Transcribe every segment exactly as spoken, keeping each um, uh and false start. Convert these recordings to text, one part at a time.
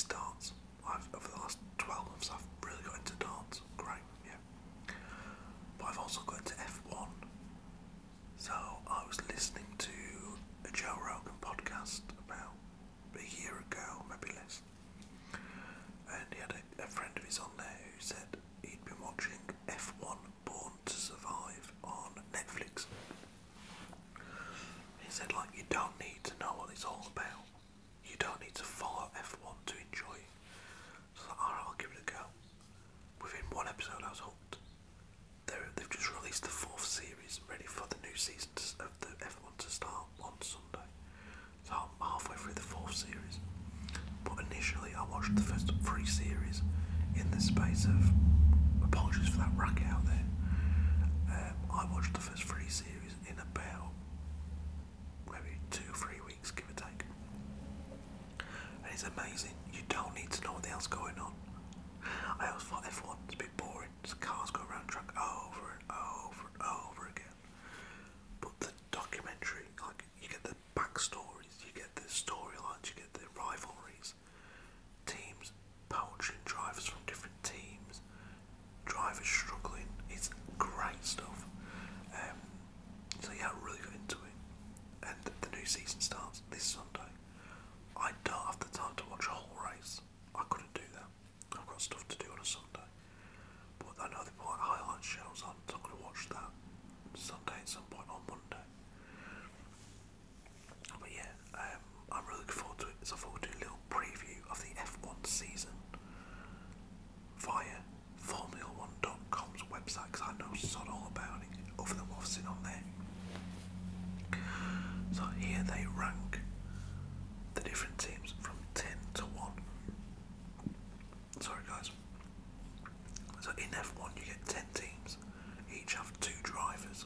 darts. I've, over the last twelve months I've really got into darts. Great, yeah. But I've also got into F one. So I was listening to a Joe Rogan podcast about a year ago, maybe less. And he had a, a friend of his on there who said he'd been watching F one Born to Survive on Netflix. He said, like, you don't need to know what it's all about. You don't need to follow F one to enjoy it. So I was like, alright, I'll give it a go. Within one episode I was hooked. They're, they've just released the fourth series, ready for the new season of the F one to start on Sunday. So I'm halfway through the fourth series. But initially I watched the first three series in the space of, apologies for that racket out there, um, I watched the first three series in about maybe two or three weeks, give or take. And it's amazing. You don't need to know what the hell's going on. I always thought F one was a bit boring. Just cars go around track over and over and over again. But the documentary, like, you get the backstories, you get the storylines, you get the rivalries, teams poaching drivers from different teams, drivers struggling. It's great stuff. Um, so yeah, I really got into it. And the, the new season starts this Sunday. I don't have the time to watch a whole race. I couldn't do that. I've got stuff to do on a Sunday. But I know they put highlight shows on, so I'm going to watch that Sunday at some point on Monday. But yeah, um, I'm really looking forward to it. So I thought we'd do a little preview of the F one season via Formula One dot com's website, because I know sod all about it, other than what's seen on there. So here they rank the different teams from ten to one. Sorry guys. So in F one you get ten teams, each have two drivers.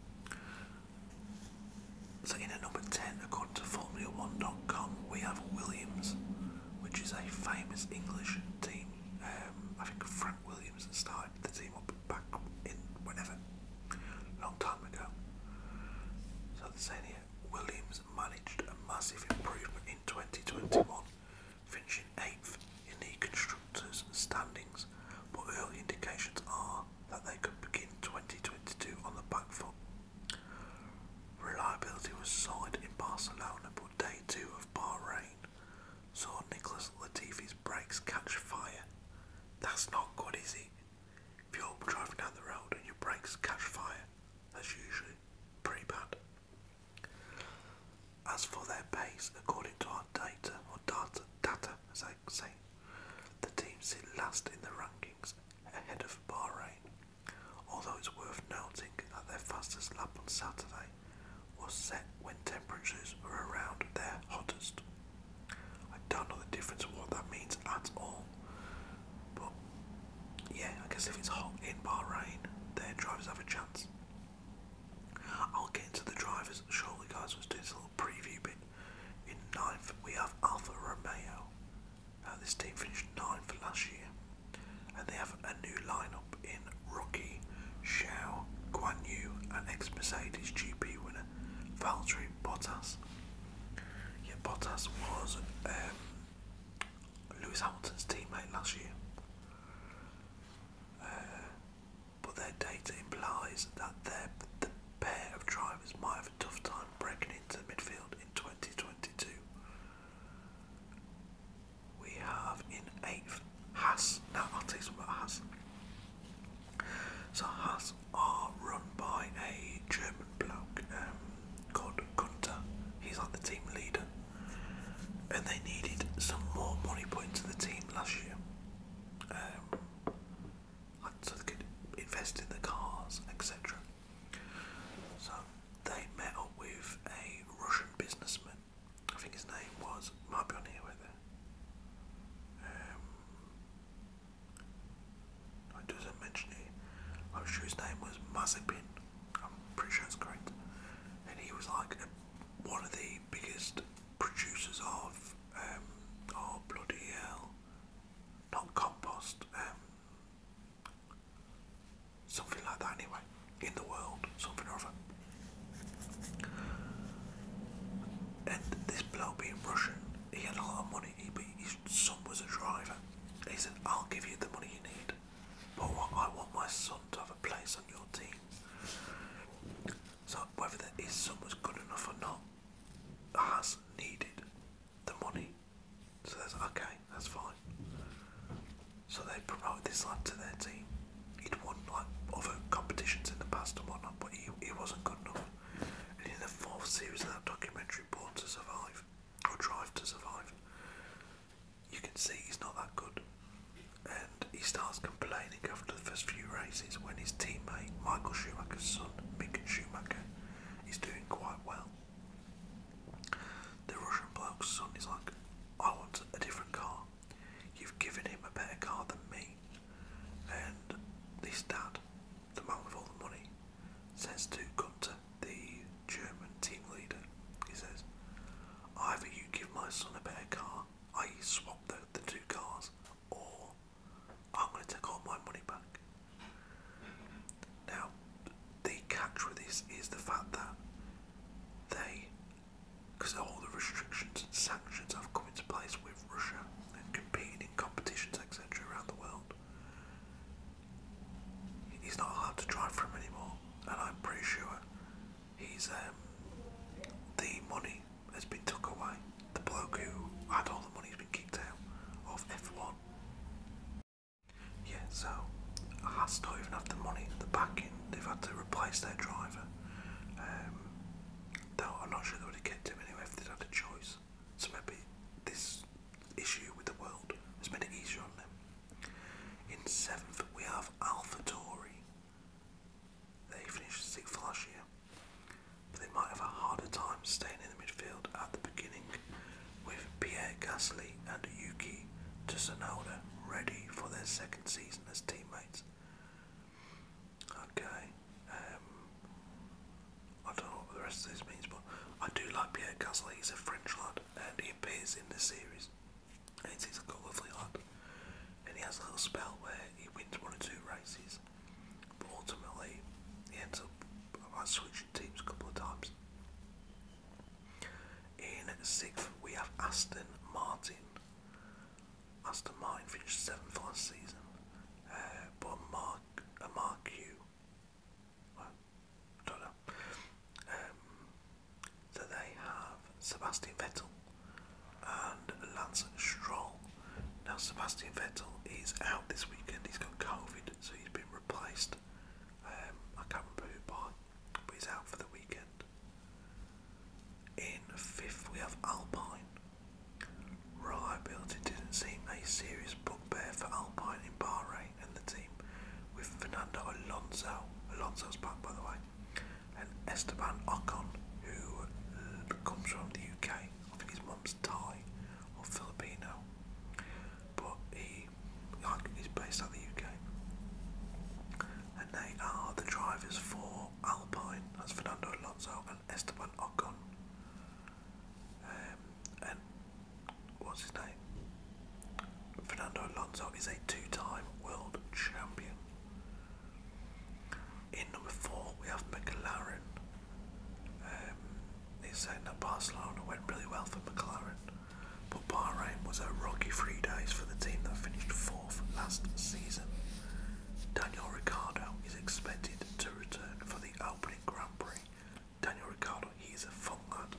So in at number ten, according to Formula One dot com, we have Williams, which is a famous English team. Um, I think Frank Williams started the team up back in whenever, long time ago. So they're saying here, Williams managed a massive improvement in twenty twenty-one, finishing eighth in the constructors' standings, but early indications are that they could begin twenty twenty-two on the back foot. Reliability was solid in Barcelona, but day two of Bahrain saw Nicholas Latifi's brakes catch fire. That's not good, is it? If you're driving down the road and your brakes catch fire, that's usually pretty bad. As for their pace, according to our data, or data, data as I say, the team sit last in the rankings, ahead of Bahrain, although it's worth noting that their fastest lap on Saturday was set when temperatures were around their hottest. I don't know the difference of what that means at all, but yeah, I guess if it's hot in Bahrain, their drivers have a chance. I'll get into the drivers shortly, guys. I was doing this little preview bit. In ninth, we have Alfa Romeo. Uh, this team finished ninth last year, and they have a new lineup in rookie Xiao Guan Yu and ex-Mercedes G P winner Valtteri Bottas. Yeah, Bottas was um, Lewis Hamilton's teammate last year. Uh, but their data implies that they're the pair of drivers might have a tough time breaking into midfield in twenty twenty-two. We have in eighth Haas. Now I'll tell you something about Haas. So Haas are run by a German bloke um, called Gunter. He's like the team leader, and they needed some more money put into the team last year. Um, like so they could invest in the cars, et cetera. So they met this lad to their team. He'd won like other competitions in the past and whatnot, but he, he wasn't good enough. And in the fourth series of that documentary, Born to Survive, or Drive to Survive, you can see he's not that good. And he starts complaining after the first few races when his teammate, Michael Schumacher's son, Mick Schumacher, is doing quite well. The Russian bloke's son is like, I want a different car. You've given him a better car than me. And this dad, the man with all the money, says to Gunter, the German team leader, he says, either you give my son a better car, that is swap the, the two cars, or I'm going to take all my money back. Now, the catch with this is the fact that they, because all the restrictions and sanctions have come into place with Russia and competing in competitions, et cetera around the world, he's not allowed to drive for him anymore, and I'm pretty sure he's um, the money has been took away. The bloke who had all the money has been kicked out of F one. Yeah, so Haas don't even have the money, the backing. They've had to replace their driver. Um, though I'm not sure they would have kept him anyway if they'd had a choice. So maybe this issue with the world has made it easier on them. In seventh, we have AlphaTauri. They finished sixth last year, but they might have a harder time staying in the midfield at the beginning, with Pierre Gasly and Yuki Tsunoda ready for their second season as teammates. Okay, um, I don't know what the rest of this means, but I do like Pierre Gasly. He's a French lad, and he appears in the series, and he's a lovely lad. And he has a little spell where he wins one or two races, but ultimately he ends up like, switching teams a couple of times. In sixth, we have Aston Martin. Aston Martin finished seventh last season, uh, but Mark, a Mark Q, well, I don't know. Um, so they have Sebastian Vettel and Lance Stroll. Now Sebastian Vettel is out this weekend. He's got COVID, so he's been replaced. Um, I can't remember who by, but he's out for the weekend. In fifth, we have Alpine. Reliability didn't seem a serious bugbear for Alpine in Bahrain and the team, with Fernando Alonso, Alonso's back by the way, and Esteban Ocon, who uh, comes from the U K. I think his mum's Thai or Filipino, but he like, he's based out of the U K. And they are the drivers for Alpine. That's Fernando Alonso and Esteban Ocon. Um, and what's his name? Fernando Alonso is a two-time world champion. In number four, we have McLaren. Um, he's saying that Barcelona went really well for McLaren, but Bahrain was a rocky three days for the team that finished fourth last season. Daniel Ricciardo is expected to return for the opening Grand Prix. Daniel Ricciardo, he is a fun lad.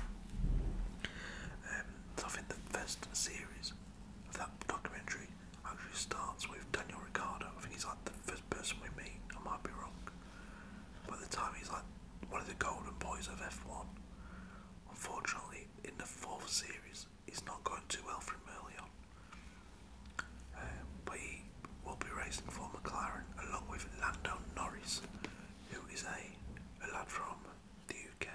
Um, so I think the first series of that documentary actually starts with Daniel Ricciardo. I think he's like the first person we meet. I might be wrong. By the time he's like one of the golden boys of F one. Unfortunately, in the fourth series, it's not going too well for him early on. Um, but he will be racing for McLaren along with Lando Norris, who is a, a lad from the U K.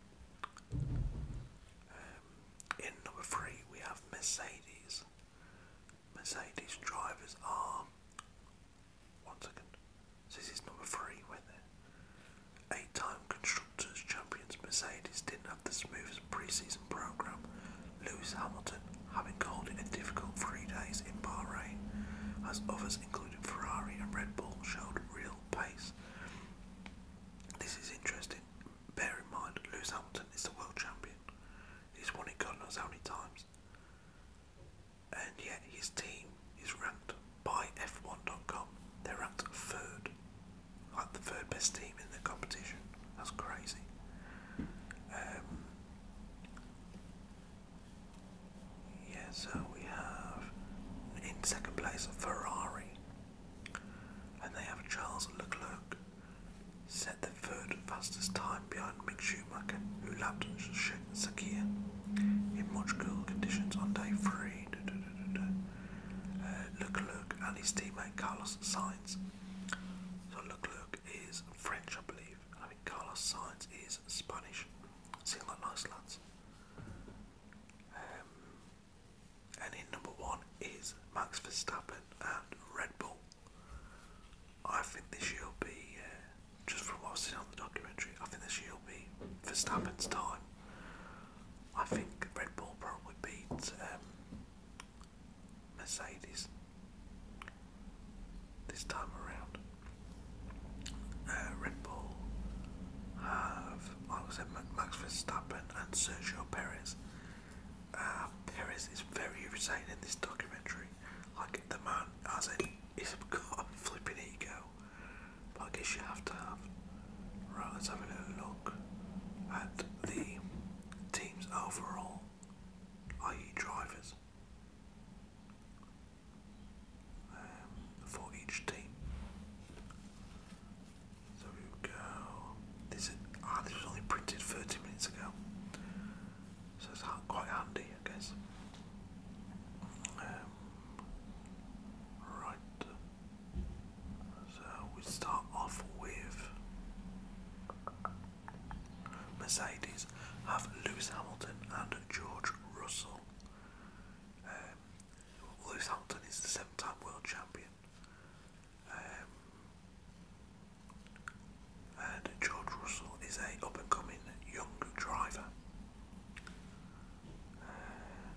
Um, in number three, we have Mercedes. Mercedes drivers are. One second. So this is number three, weren't there? Eight-time Constructors champions Mercedes didn't have the smoothest pre-season program. Lewis Hamilton, having called it a difficult three days in Bahrain, as others, including Ferrari and Red Bull, showed real pace. This is interesting. Bear in mind, Lewis Hamilton is the world champion. He's won it God knows how many times. And yet his team is ranked by F one dot com. They're ranked third. Like the third best team in the competition. That's crazy. Um, yeah, so we have in second place Ferrari. Charles Leclerc set the third fastest time behind Mick Schumacher, who lapped Sakir in much cooler conditions on day three. Uh, Leclerc and his teammate Carlos Sainz. So Leclerc is French, I believe. I think Carlos Sainz is Spanish. Seem like nice lads. Um, and in number one is Max Verstappen and Red Bull. I think this year will be, uh, just from what I've seen on the documentary, I think this year will be Verstappen's time. I think Red Bull probably beat um, Mercedes this time around. Uh, Red Bull have, like I said, Max Verstappen and Sergio Perez. Uh, Perez is very irritating in this documentary. Like, the man has a, he's got a flipping ego. But I guess you have to have. Right, let's have a little look at the team's overall, that is drivers, um, for each team. So we go. This is ah, this was only printed thirty minutes ago, so it's quite handy, I guess. Um, right. So we start off with Mercedes have Lewis Hamilton and George Russell. Um, Lewis Hamilton is the seven-time world champion, um, and George Russell is a up-and-coming young driver. Uh,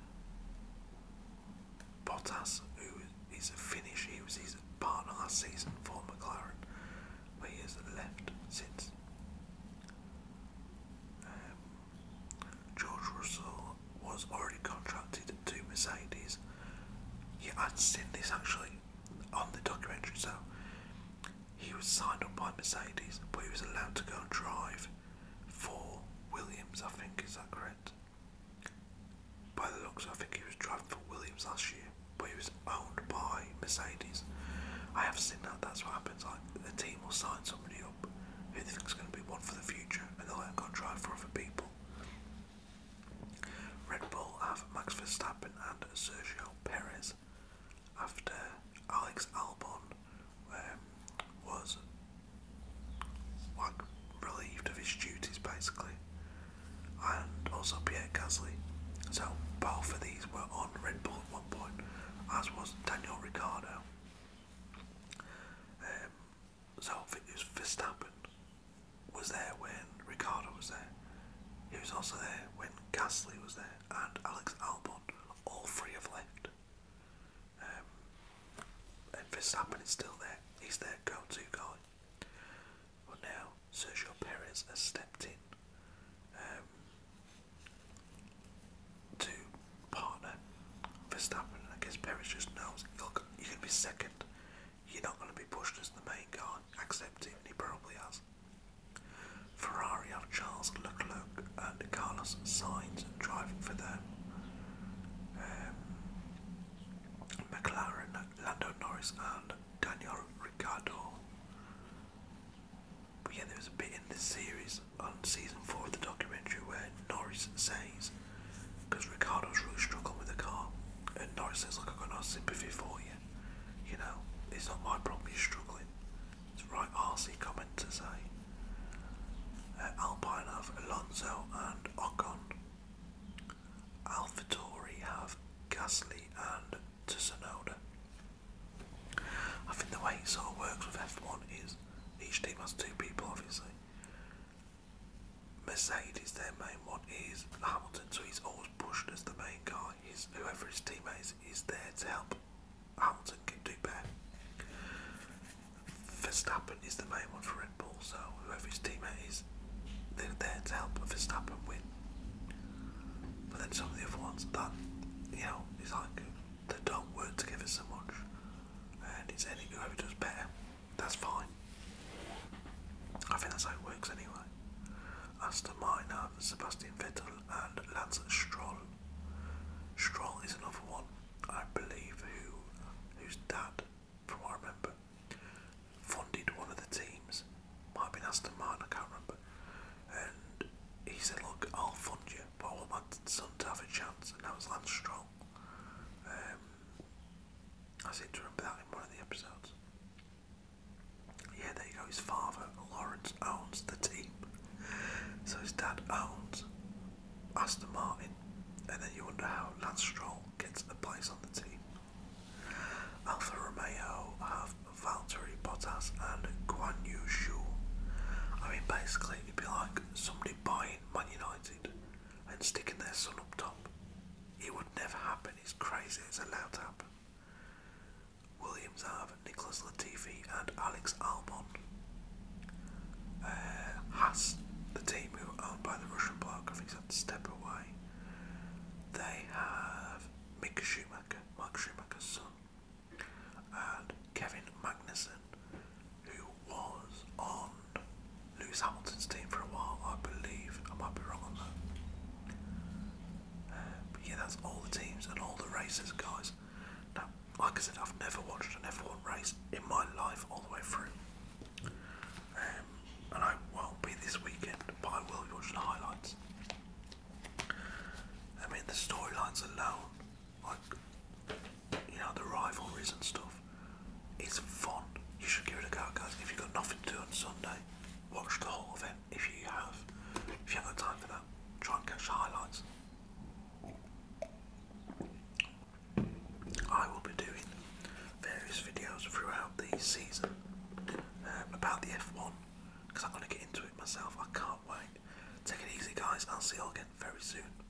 Bottas, who is a Finnish, he was his partner last season for McLaren, but he has left since. George Russell was already contracted to Mercedes. Yeah, I'd seen this actually on the documentary. So he was signed up by Mercedes, but he was allowed to go and drive for Williams, I think. Is that correct? By the looks, I think he was driving for Williams last year, but he was owned by Mercedes. I have seen that. That's what happens. Like, the team will sign somebody up who they think is going to be one for the future, and they'll let them go and drive for other people. Red Bull have Max Verstappen and Sergio Perez after Alex Albon um, was like relieved of his duties basically, and also Pierre Gasly. So both of these were on Red Bull at one point, as was Daniel Ricciardo. Um, so it was Verstappen was there when Ricciardo was there. He was also there when Gasly was there, and Alex Albon. All three have left. Um, and Verstappen is still there. He's their go-to guy. But now Sergio Perez has stepped in um, to partner Verstappen. And I guess Perez just knows, look, you're going to be second. You're not going to be pushed as the main guy. Accept it, and he probably has. Ferrari have Charles Leclerc and Carlos Sainz driving for them. Um, McLaren, Lando Norris and Daniel Ricciardo. But yeah, there was a bit in this series on season four of the documentary where Norris says, because Ricciardo's really struggling with the car, and Norris says, look, I've got no sympathy for you. You know, it's not my problem you're struggling. It's the right arsey comment to say. Uh, Alpine have Alonso and Ocon. AlphaTauri have Gasly and Tsunoda. I think the way it sort of works with F one is each team has two people, obviously. Mercedes, their main one, is Hamilton, so he's always pushed as the main guy. He's, whoever his teammate is, is there to help Hamilton get do better. Verstappen is the main one for Red Bull, so whoever his teammate is, they're there to help Verstappen win. But then some of the other ones that, you know, it's like they don't work together so much, and it's any whoever does better, that's fine. I think that's how it works anyway. Aston Martin have Sebastian Vettel and Lance Stroll. Stroll is another one, I believe, who whose dad, from what I remember, funded one of seem to remember that in one of the episodes. Yeah, there you go. His father, Lawrence, owns the team. So his dad owns Aston Martin, and then you wonder how Lance Stroll gets a place on the team. Alfa Romeo have Valtteri Bottas and Guan Yu Zhou. I mean, basically, it'd be like somebody buying Man United and sticking their son up top. It would never happen. It's crazy. It's allowed to happen. Williams have Nicholas Latifi and Alex Albon. Uh, Haas, the team who are owned by the Russian bloke, I think he's had to step away. They have Mick Schumacher, Mark Schumacher's son, and Kevin Magnussen, who was on Lewis Hamilton's team for a while, I believe. I might be wrong on that. Uh, but yeah, that's all the teams and all the races, guys. Now, like I said, I've never watched an F one race in my life all the way through. Um, and I won't be this weekend, but I will be watching the highlights. I mean, the storylines alone, like, you know, the rivalries and stuff, it's fun. You should give it a go, guys. If you've got nothing to do on Sunday, watch the whole event. If you have, if you have got time for that, try and catch the highlights. I will be doing various videos throughout the season um, about the F one, because I'm going to get into it myself. I can't wait. Take it easy, guys. I'll see you all again very soon.